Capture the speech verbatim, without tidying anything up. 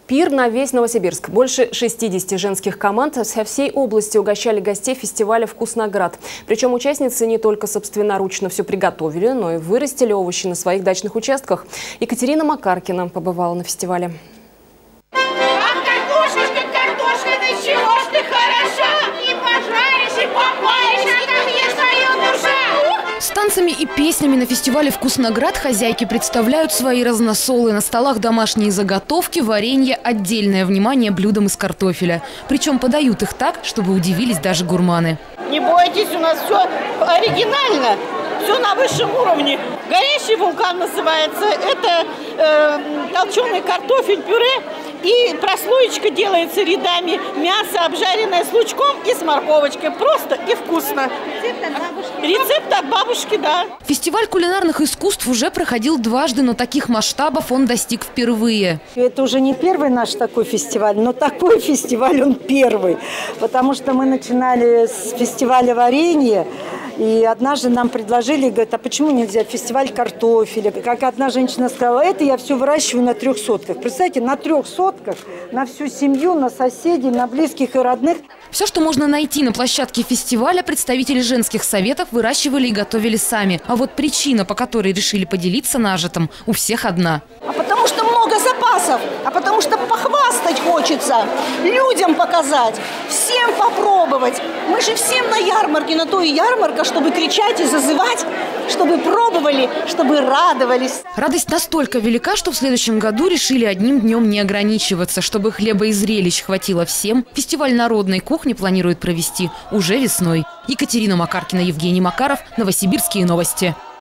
Пир на весь Новосибирск. Больше шестидесяти женских команд со всей области угощали гостей фестиваля «Вкусноград». Причем участницы не только собственноручно все приготовили, но и вырастили овощи на своих дачных участках. Екатерина Макаркина побывала на фестивале. С танцами и песнями на фестивале «Вкусноград» хозяйки представляют свои разносолы. На столах домашние заготовки, варенье, отдельное внимание блюдам из картофеля. Причем подают их так, чтобы удивились даже гурманы. Не бойтесь, у нас все оригинально, все на высшем уровне. Горящий вулкан называется. Это э, толченый картофель, пюре. И прослоечка делается рядами. Мясо обжаренное с лучком и с морковочкой. Просто и вкусно. Рецепт от бабушки. Рецепт от бабушки, да. Фестиваль кулинарных искусств уже проходил дважды, но таких масштабов он достиг впервые. Это уже не первый наш такой фестиваль, но такой фестиваль он первый. Потому что мы начинали с фестиваля варенья. И однажды нам предложили, говорят, а почему нельзя фестиваль картофеля? Как одна женщина сказала, это я все выращиваю на трех сотках. Представляете, на трех сотках, на всю семью, на соседей, на близких и родных. Все, что можно найти на площадке фестиваля, представители женских советов выращивали и готовили сами. А вот причина, по которой решили поделиться нажитым, у всех одна. А потому что много запасов, а потому что похвастать хочется, людям показать, всем попробовать. Мы же всем на ярмарке, на то и ярмарка, чтобы кричать и зазывать, чтобы пробовали, чтобы радовались. Радость настолько велика, что в следующем году решили одним днем не ограничиваться. Чтобы хлеба и зрелищ хватило всем, фестиваль народной кухни планирует провести уже весной. Екатерина Макаркина, Евгений Макаров, Новосибирские новости.